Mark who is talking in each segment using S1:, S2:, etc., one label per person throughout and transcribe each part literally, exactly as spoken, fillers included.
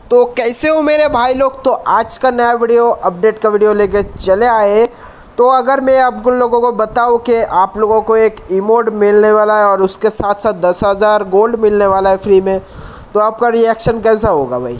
S1: तो कैसे हो मेरे भाई लोग। तो आज का नया वीडियो अपडेट का वीडियो लेके चले आए। तो अगर मैं आप लोगों को बताऊं कि आप लोगों को एक इमोट मिलने वाला है और उसके साथ साथ दस हज़ार गोल्ड मिलने वाला है फ्री में, तो आपका रिएक्शन कैसा होगा भाई।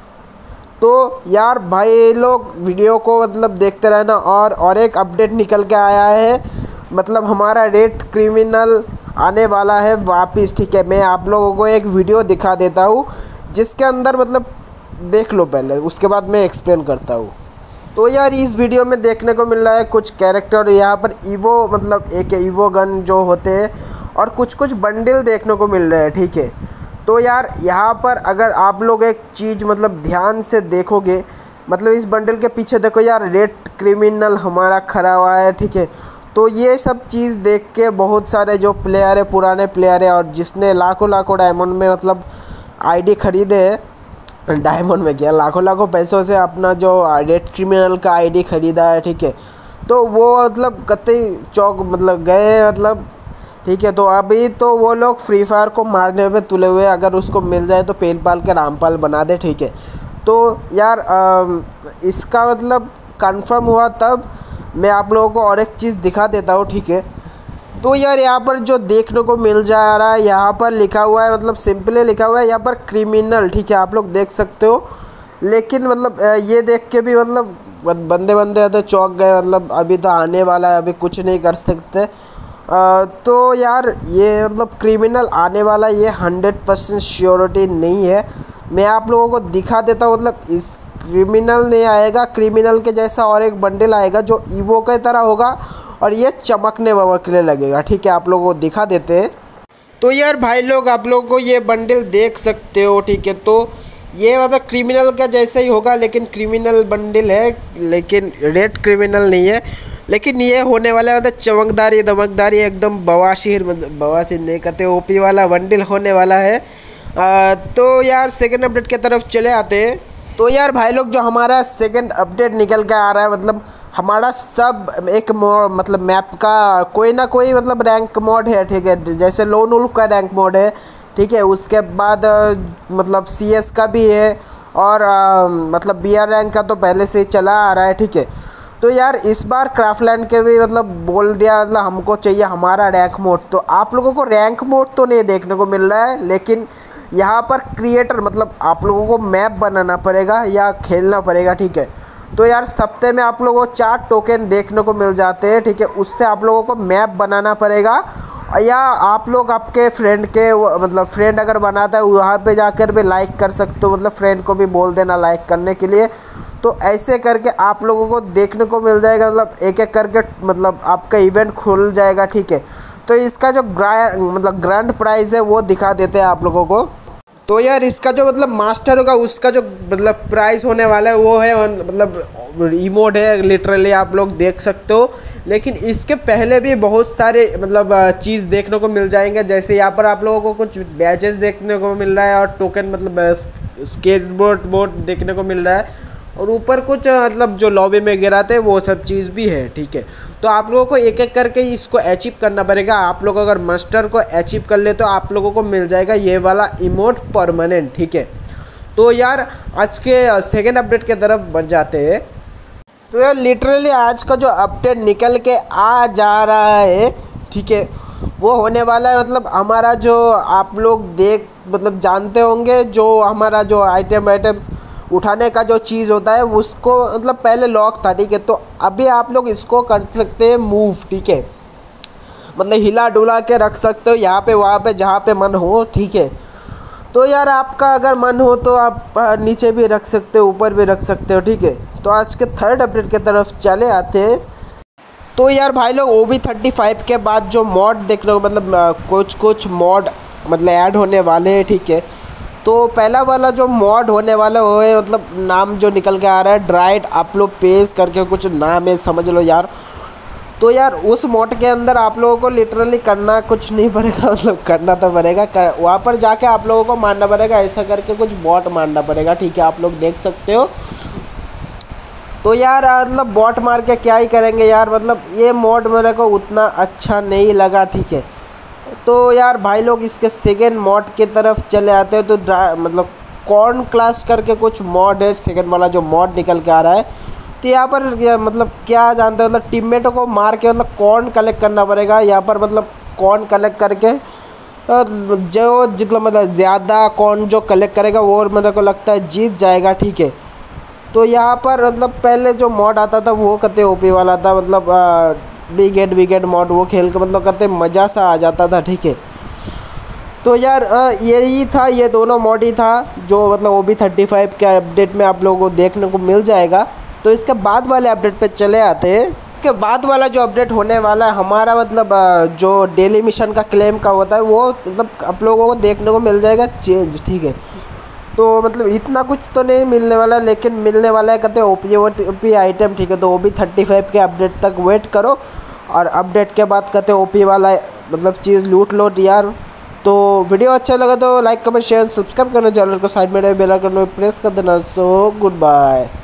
S1: तो यार भाई लोग वीडियो को मतलब देखते रहना। और और एक अपडेट निकल के आया है, मतलब हमारा रेड क्रिमिनल आने वाला है वापस। ठीक है, मैं आप लोगों को एक वीडियो दिखा देता हूँ जिसके अंदर मतलब देख लो पहले, उसके बाद मैं एक्सप्लेन करता हूँ। तो यार इस वीडियो में देखने को मिल रहा है कुछ कैरेक्टर यहाँ पर ईवो, मतलब एक ईवो गन जो होते हैं, और कुछ कुछ बंडल देखने को मिल रहे हैं। ठीक है, तो यार यहाँ पर अगर आप लोग एक चीज़ मतलब ध्यान से देखोगे, मतलब इस बंडल के पीछे देखो यार, रेड क्रिमिनल हमारा खड़ा हुआ है। ठीक है, तो ये सब चीज़ देख के बहुत सारे जो प्लेयर है, पुराने प्लेयर है, और जिसने लाखों लाखों डायमंड में मतलब आईडी खरीदे है, डायमंड में क्या लाखों लाखों पैसों से अपना जो रेड क्रिमिनल का आईडी खरीदा है। ठीक है, तो वो मतलब कतई चौक मतलब गए मतलब। ठीक है, तो अभी तो वो लोग फ्री फायर को मारने में तुले हुए, अगर उसको मिल जाए तो पेल पाल के रामपाल बना दे। ठीक है, तो यार आ, इसका मतलब कंफर्म हुआ तब मैं आप लोगों को और एक चीज़ दिखा देता हूँ। ठीक है, तो यार यहाँ पर जो देखने को मिल जा रहा है, यहाँ पर लिखा हुआ है, मतलब सिंपली लिखा हुआ है यहाँ पर क्रिमिनल। ठीक है, आप लोग देख सकते हो। लेकिन मतलब ये देख के भी मतलब बंदे बंदे तो चौंक गए, मतलब अभी तो आने वाला है, अभी कुछ नहीं कर सकते। आ, तो यार ये मतलब क्रिमिनल आने वाला, ये हंड्रेड परसेंट श्योरिटी नहीं है। मैं आप लोगों को दिखा देता हूँ। मतलब इस क्रिमिनल नहीं आएगा, क्रिमिनल के जैसा और एक बंडल आएगा जो ईवो की तरह होगा, और ये चमकने वमकने लगेगा। ठीक है, आप लोगों को दिखा देते हैं। तो यार भाई लोग आप लोगों को ये बंडल देख सकते हो। ठीक है, तो ये मतलब क्रिमिनल का जैसा ही होगा, लेकिन क्रिमिनल बंडल है, लेकिन रेड क्रिमिनल नहीं है। लेकिन ये होने वाला है मतलब चमकदारी दमकदारी एकदम बवासीर, मतलब बवासीर नहीं कहते, ओपी वाला बंडल होने वाला है। आ, तो यार सेकेंड अपडेट की तरफ चले आते हैं। तो यार भाई लोग जो हमारा सेकेंड अपडेट निकल के आ रहा है, मतलब हमारा सब एक मतलब मैप का कोई ना कोई मतलब रैंक मोड है। ठीक है, जैसे लोन वुल्फ का रैंक मोड है। ठीक है, उसके बाद मतलब सीएस का भी है, और आ, मतलब बीआर रैंक का तो पहले से ही चला आ रहा है। ठीक है, तो यार इस बार क्राफ्टलैंड के भी मतलब बोल दिया, मतलब हमको चाहिए हमारा रैंक मोड। तो आप लोगों को रैंक मोड तो नहीं देखने को मिल रहा है, लेकिन यहाँ पर क्रिएटर मतलब आप लोगों को मैप बनाना पड़ेगा या खेलना पड़ेगा। ठीक है, तो यार सप्ते में आप लोगों को चार टोकन देखने को मिल जाते हैं। ठीक है, उससे आप लोगों को मैप बनाना पड़ेगा, या आप लोग आपके फ्रेंड के मतलब फ्रेंड अगर बनाता है वहाँ पे जाकर भी लाइक कर सकते हो, मतलब फ्रेंड को भी बोल देना लाइक करने के लिए। तो ऐसे करके आप लोगों को देखने को मिल जाएगा, मतलब एक एक करके मतलब आपका इवेंट खुल जाएगा। ठीक है, तो इसका जो ग्रा मतलब ग्रैंड प्राइज़ है वो दिखा देते हैं आप लोगों को। तो यार इसका जो मतलब मास्टर होगा, उसका जो मतलब प्राइस होने वाला है वो है मतलब इमोट है, लिटरली आप लोग देख सकते हो। लेकिन इसके पहले भी बहुत सारे मतलब चीज़ देखने को मिल जाएंगे, जैसे यहाँ पर आप लोगों को कुछ बैजेस देखने को मिल रहा है, और टोकन मतलब स्केटबोर्ड बोर्ड देखने को मिल रहा है, और ऊपर कुछ मतलब जो लॉबी में गिराते हैं वो सब चीज़ भी है। ठीक है, तो आप लोगों को एक एक करके इसको अचीव करना पड़ेगा। आप लोग अगर मास्टर को अचीव कर ले तो आप लोगों को मिल जाएगा ये वाला इमोट परमानेंट। ठीक है, तो यार आज के सेकेंड अपडेट की तरफ बढ़ जाते हैं। तो यार लिटरली आज का जो अपडेट निकल के आ जा रहा है, ठीक है, वो होने वाला है मतलब हमारा जो आप लोग देख मतलब जानते होंगे, जो हमारा जो आइटम आइटम उठाने का जो चीज़ होता है उसको मतलब पहले लॉक था। ठीक है, तो अभी आप लोग इसको कर सकते हैं मूव। ठीक है, मतलब हिला डुला के रख सकते हो यहाँ पे वहाँ पे जहाँ पे मन हो। ठीक है, तो यार आपका अगर मन हो तो आप नीचे भी रख सकते हो, ऊपर भी रख सकते हो। ठीक है, तो आज के थर्ड अपडेट की तरफ चले आते हैं। तो यार भाई लोग ओ बी थर्टी फाइव के बाद जो मॉड देख रहे हो, मतलब कुछ कुछ मॉड मतलब ऐड होने वाले हैं। ठीक है, तो पहला वाला जो मॉड होने वाला वो है, मतलब नाम जो निकल के आ रहा है ड्राइड अपलो पेज करके कुछ नाम है, समझ लो यार। तो यार उस मॉड के अंदर आप लोगों को लिटरली करना कुछ नहीं पड़ेगा, मतलब करना तो पड़ेगा, कर, वहाँ पर जाके आप लोगों को मारना पड़ेगा, ऐसा करके कुछ बॉट मारना पड़ेगा। ठीक है, आप लोग देख सकते हो। तो यार मतलब बॉट मार के क्या ही करेंगे यार, मतलब ये मॉड मेरे को उतना अच्छा नहीं लगा। ठीक है, तो यार भाई लोग इसके सेकेंड मॉड की तरफ चले आते हैं। तो मतलब कॉर्न क्लास करके कुछ मॉड है, सेकंड वाला जो मॉड निकल के आ रहा है। तो यहाँ पर या मतलब क्या जानते हैं, मतलब टीममेटों को मार के मतलब कॉर्न कलेक्ट करना पड़ेगा यहाँ पर। मतलब कॉर्न कलेक्ट करके जो जितना मतलब ज़्यादा कॉर्न जो कलेक्ट करेगा वो मेरे को लगता है जीत जाएगा, ठीक है। तो यहाँ पर मतलब पहले जो मॉड आता था वो कते ओपी वाला था, मतलब विकेट विकेट मॉड, वो खेल के मतलब कते मज़ा सा आ जाता था, ठीक है। तो यार यही था, ये दोनों मॉड ही था जो मतलब ओ बी थर्टी फाइव के अपडेट में आप लोगों को देखने को मिल जाएगा। तो इसके बाद वाले अपडेट पे चले आते हैं। इसके बाद वाला जो अपडेट होने वाला है हमारा, मतलब जो डेली मिशन का क्लेम का होता है वो मतलब आप लोगों को देखने को मिल जाएगा चेंज, ठीक है। तो मतलब इतना कुछ तो नहीं मिलने वाला, लेकिन मिलने वाला है कहते ओपी ओपी आइटम, ठीक है। तो ओ बी थर्टी फाइव के अपडेट तक वेट करो, और अपडेट के बाद कहते ओपी वाला मतलब चीज़ लूट लो यार। तो वीडियो अच्छा लगा तो लाइक कमेंट शेयर सब्सक्राइब करना, चैनल को साइड में बेल आइकन में प्रेस कर देना। So good bye.